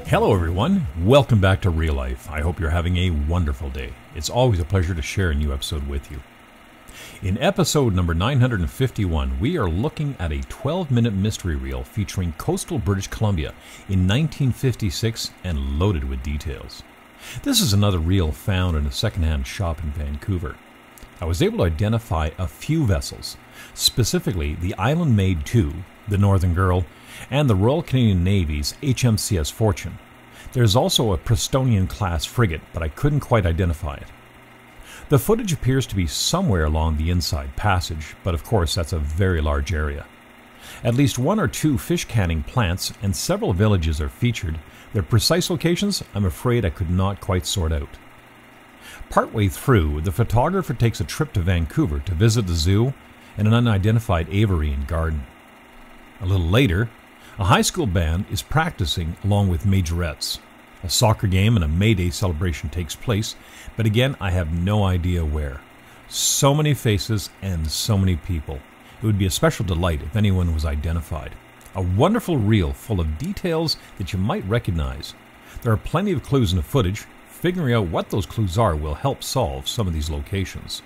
Hello everyone, welcome back to Real Life. I hope you're having a wonderful day. It's always a pleasure to share a new episode with you. In episode number 951, we are looking at a 12-minute mystery reel featuring coastal British Columbia in 1956 and loaded with details. This is another reel found in a secondhand shop in Vancouver. I was able to identify a few vessels, specifically the Island Maid II, the Northern Girl, and the Royal Canadian Navy's HMCS Fortune. There's also a Prestonian-class frigate, but I couldn't quite identify it. The footage appears to be somewhere along the inside passage, but of course that's a very large area. At least one or two fish canning plants and several villages are featured. Their precise locations, I'm afraid I could not quite sort out. Partway through, the photographer takes a trip to Vancouver to visit the zoo and an unidentified aviary and garden. A little later, a high school band is practicing along with majorettes. A soccer game and a May Day celebration takes place, but again, I have no idea where. So many faces and so many people. It would be a special delight if anyone was identified. A wonderful reel full of details that you might recognize. There are plenty of clues in the footage. Figuring out what those clues are will help solve some of these locations.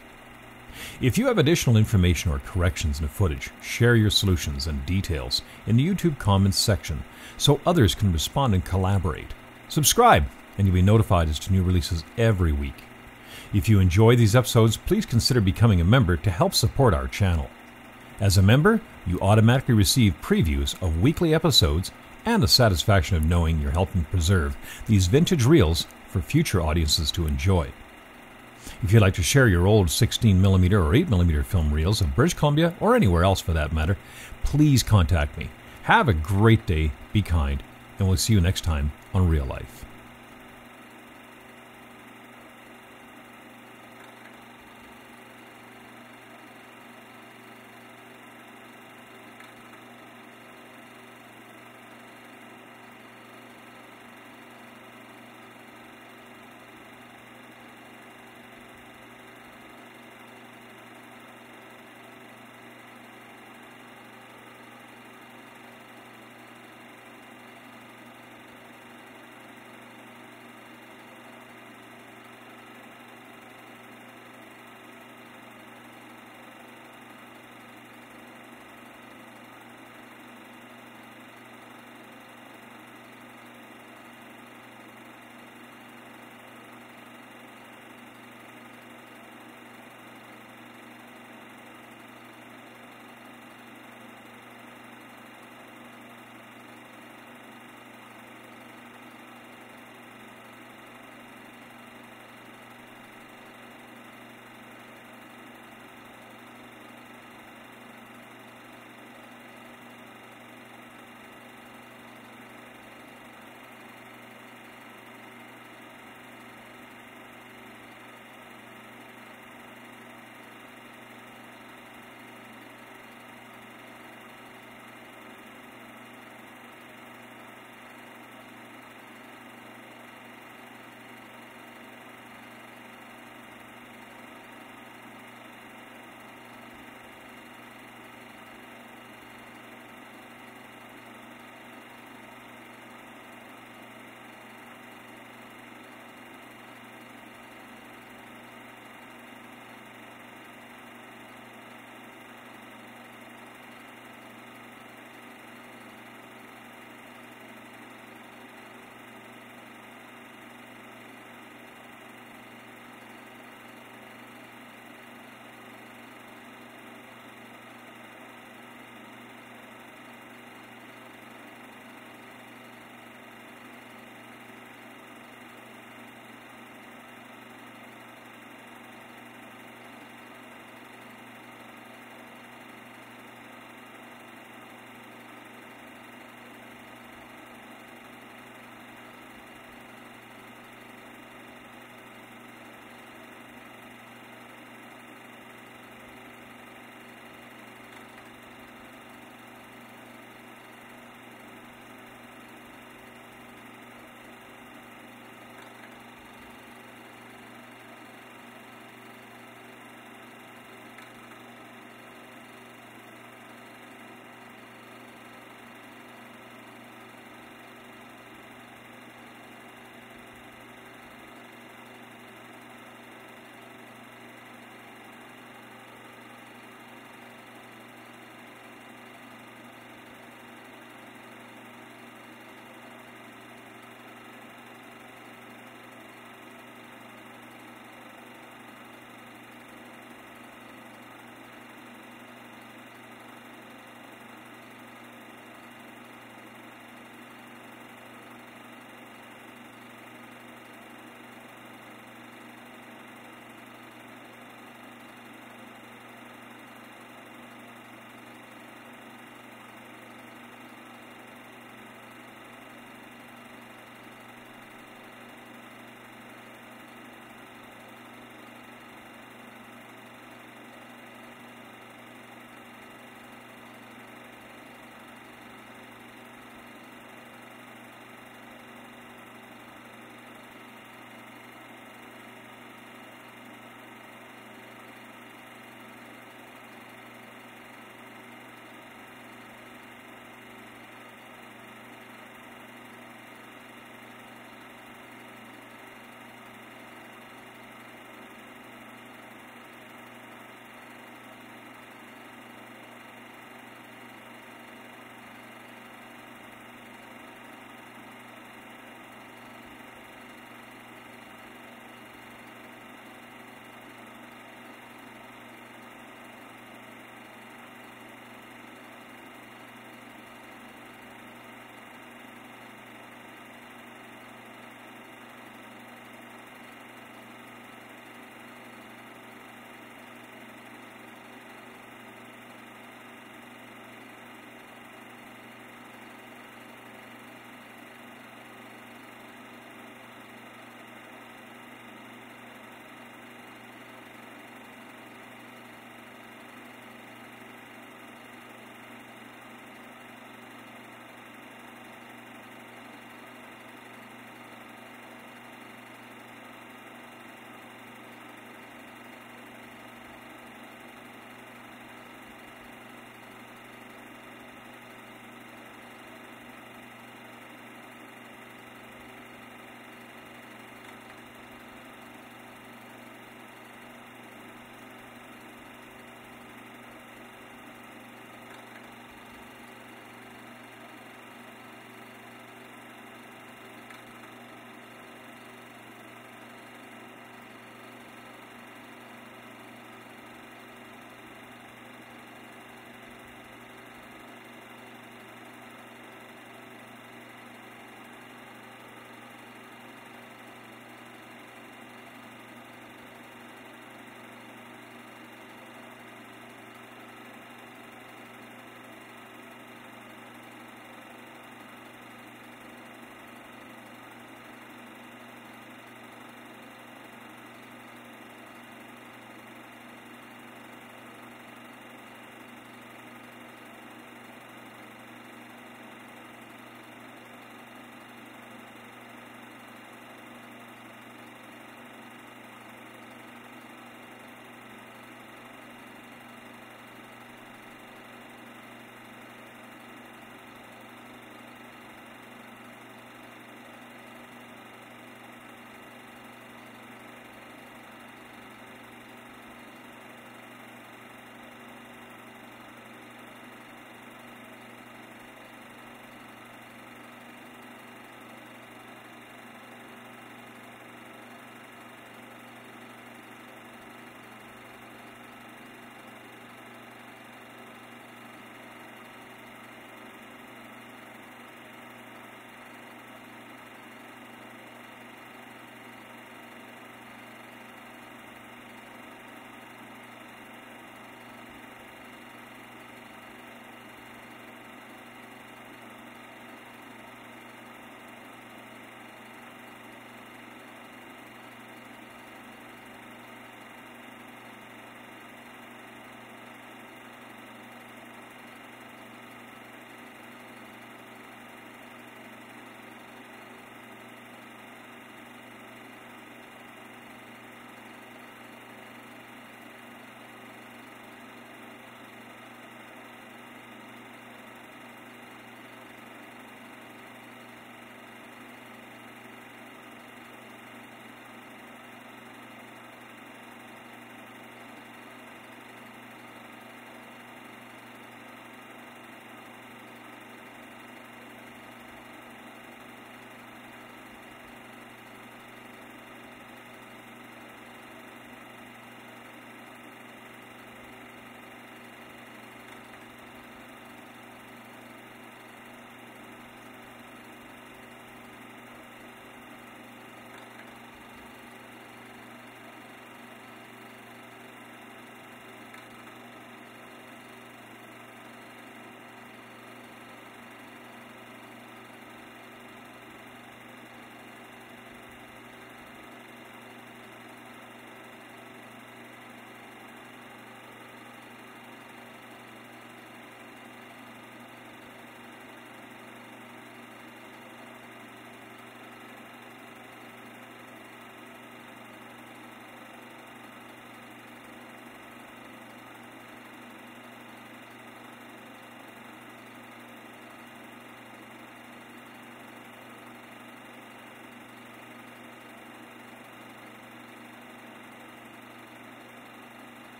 If you have additional information or corrections in the footage, share your solutions and details in the YouTube comments section so others can respond and collaborate. Subscribe and you'll be notified as to new releases every week. If you enjoy these episodes, please consider becoming a member to help support our channel. As a member, you automatically receive previews of weekly episodes and the satisfaction of knowing you're helping preserve these vintage reels for future audiences to enjoy. If you'd like to share your old 16mm or 8mm film reels of British Columbia or anywhere else for that matter, please contact me. Have a great day, be kind, and we'll see you next time on Real Life.